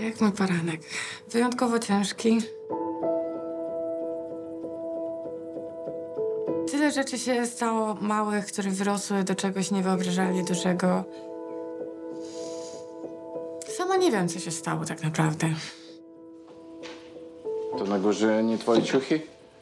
Jak mój poranek. Wyjątkowo ciężki. Tyle rzeczy się stało małych, które wyrosły do czegoś niewyobrażalnie dużego. Sama nie wiem, co się stało tak naprawdę. To na górze nie twoje ciuchy?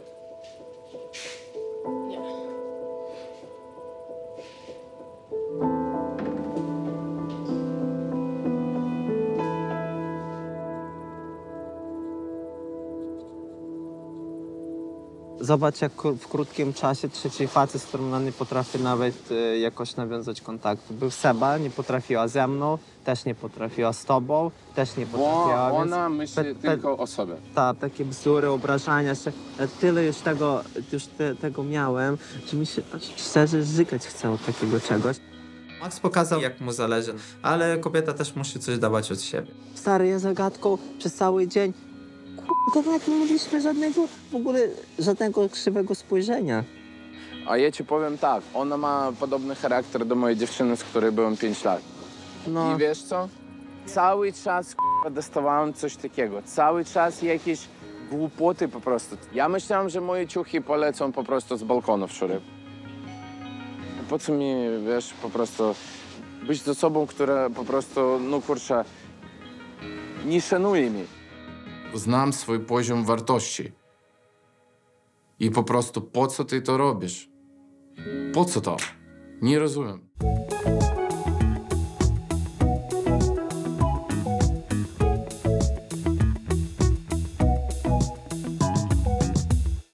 Zobacz, jak w krótkim czasie trzeci facet, z którym nie potrafi nawet jakoś nawiązać kontaktu. Był Seba, nie potrafiła ze mną, też nie potrafiła z tobą, też nie potrafiła. Bo więc ona myśli tylko o sobie. Tak, takie bzdury, obrażania się. Tyle już tego miałem, że mi się szczerze żygać chce od takiego czegoś. Max pokazał, jak mu zależy, ale kobieta też musi coś dawać od siebie. Stary, ja zagadką przez cały dzień. Kurde, nawet nie mieliśmy żadnego krzywego spojrzenia. A ja ci powiem tak, ona ma podobny charakter do mojej dziewczyny, z której byłem 5 lat. No. I wiesz co? Cały czas dostawałem coś takiego. Cały czas jakieś głupoty po prostu. Ja myślałem, że moje ciuchy polecą po prostu z balkonu wczoraj. Po co mi, wiesz, po prostu być z osobą, która po prostu, no kurczę, nie szanuje mnie. Znam swój poziom wartości. I po prostu po co ty to robisz? Po co to? Nie rozumiem.